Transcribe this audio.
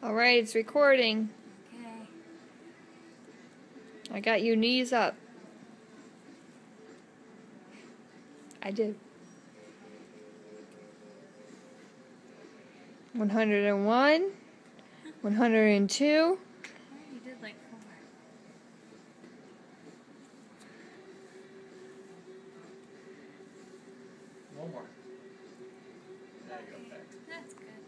Alright, it's recording. Okay. I got you knees up. I did. 101, 102. You did like 4. One more. There you go. That's good.